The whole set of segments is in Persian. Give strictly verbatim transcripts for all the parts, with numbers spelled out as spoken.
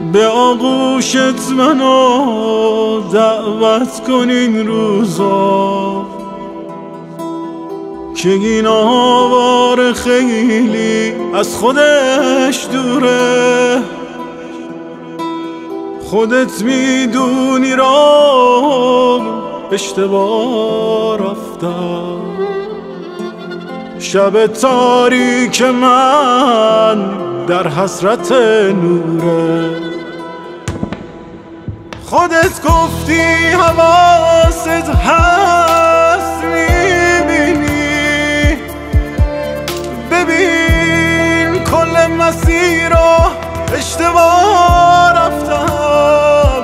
به آغوشت منو دعوت کن این روزا که این آوار خیلی از خودش دوره. خودت میدونی را اشتباه رفتم، شب تاریک من در حسرت نوره. خودت گفتی حواست هست میبینی، ببین کل مسیر رو اشتباه رفتم،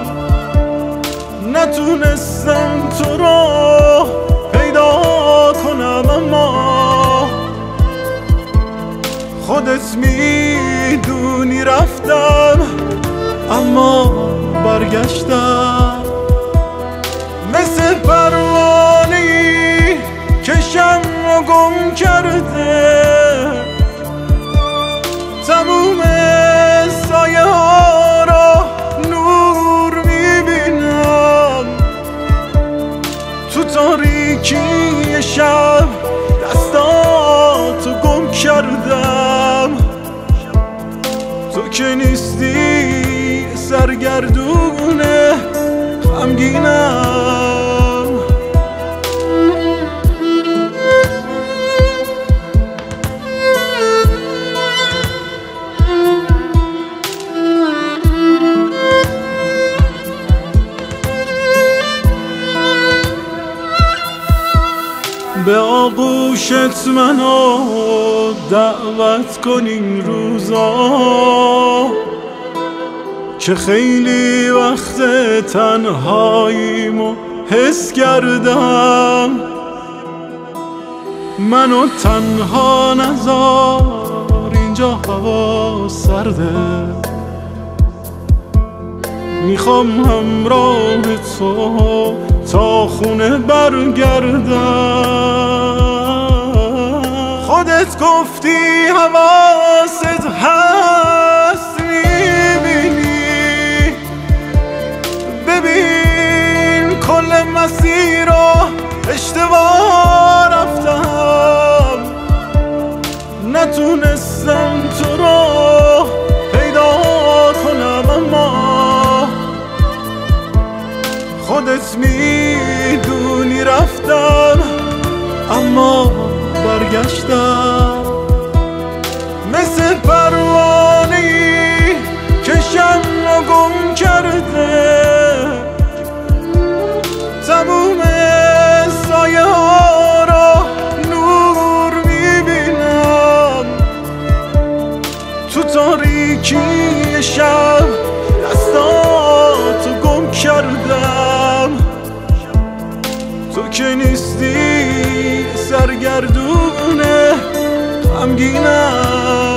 نتونستم تو رو پیدا کنم، اما خودت میدونی رفتم اما برگشتم. مثل پروانه‌ای که شمع گم کرده، تموم سایه ها را نور میبینم. تو تاریکی شب دستاتو گم کردم، تو که نیستی سرگردونه غمگینم. به آغوشت منو دعوت کن این روزا که خیلی وقت تنهاییمو حس کردم. منو تنها نذار، اینجا هوا سرده، میخوام همراه تو تا خونه برگردم. خودت گفتی حواست هست میبینی، ببین کل مسیر رو اشتباه رفتم، نتونستم تو رو پیدا کنم، اما خودت میدونی رفتم اما برگشتم. مثل پروانه‌ای که شمع گم کرده، تموم سایه ها را نور میبینم. تو تاریکی شب دستاتو گم کردم، تو که نیستی سرگردونه غمگینم.